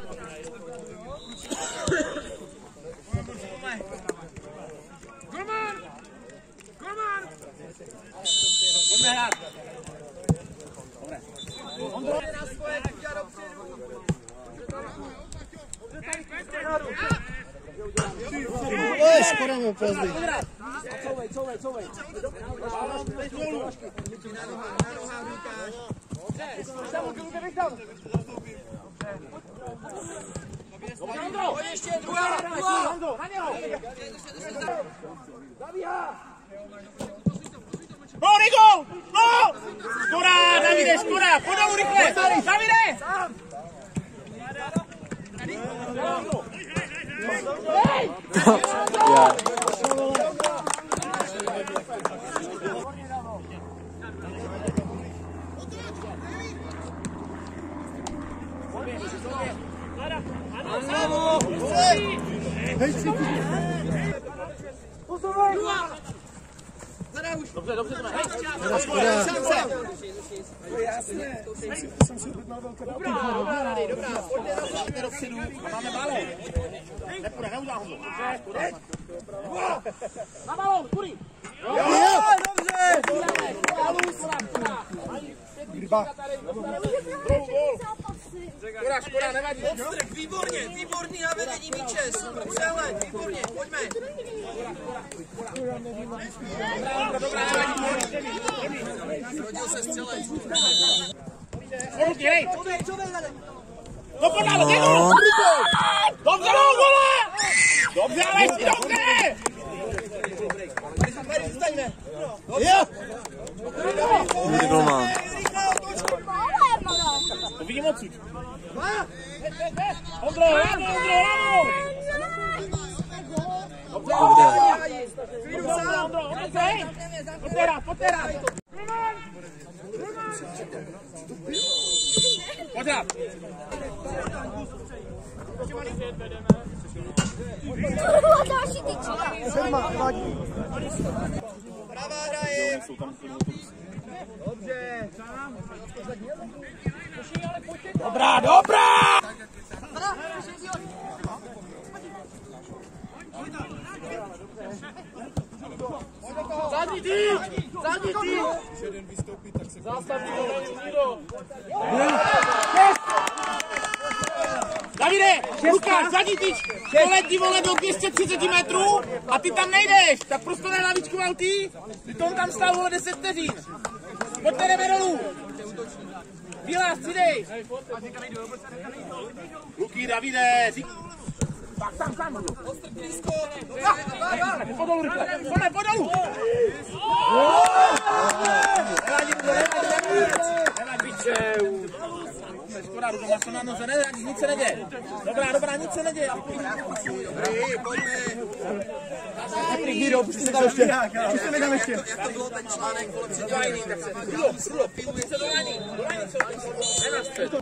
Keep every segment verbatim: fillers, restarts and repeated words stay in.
Pojďme hrát. Dobré. Oj, skoro mu pozdy. Couvej, couvej, couvej. No, Rigo! No! Skora, Davide, skora! Podalu rychle! Davide! Dobře, dobře, jdeme. Jasně. Jsem si objednal velké dálky. Dobrá, dobrá, pojďte pojďte dopředu a máme balón. Nepůjde, neudá Honzo. Na balón, kudy. Jo, dobře. Ryba. Druhou gól. Škoda, škoda, nevadí. Ostrek, výborně, výborný na vedení míče, super přehled, výborně, pojďme. Dobrá, nevadí. Zrodil se střelec. Ruky, hej. Čovej, čovej, Do podálu, dědu. Dobře, no, vole. Dobře, ale jsi dobře. Tady zůstaňme. Jo. Doma. To vidím odsud. Ondro, Ondro, Ondro. Dobře, Ondro, Ondro, Ondro, hej. Pojďte hrát, pojďte hrát. Pojď hrát. Další tyčí. Sedma, vadí. Pravá hraje. Dobře. Dobrá, dobrá! Zadní tým! Zadní tým! Zástavní do Davide, Lukáš, zadní tyč! Poletí, vole, do dvě stě třicet metrů a ty tam nejdeš! Tak prostě ne lavičku autý, ty tomu tam stál, vole, deset vteřin. Pojďte, jdeme dolů! Bílá, střídej! Luky, Davide, řík... Tak, tam, tam! Ostrek blízko. Podolu, rychle! Pojďme, podolu! Nevadí, nevadí, nevadí! Škoda, Rudo, máš to na noze, ne, nic se neděje. Dobrá, dobrá, nic se neděje. Dobrý, pojďme. Dobrý, Míro, pusťte mi tam ještě. Pusťte mi tam ještě. Jak to bylo ten článek, vole, předělaný, tak se Rudo, Rudo, piluje se do lání. Do lání, co? Ne na střed.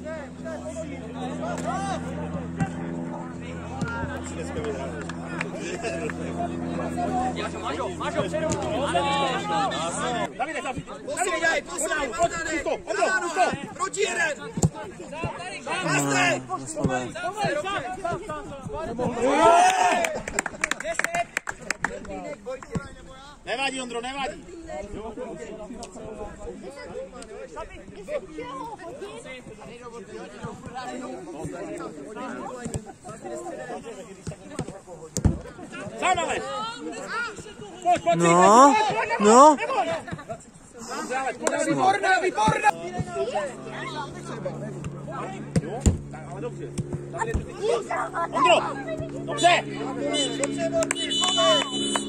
Mážo, Mážo, předu! Davide, Davide! Posílej, posílej, Martane! Ráno, proti jeden! Pastej! Nevadí, Ondro, nevadí! Sám ale! Pojď, pojď, No, no. Výborná, výborná! Ale dobře. Ondro, dobře! Dobře, Morky,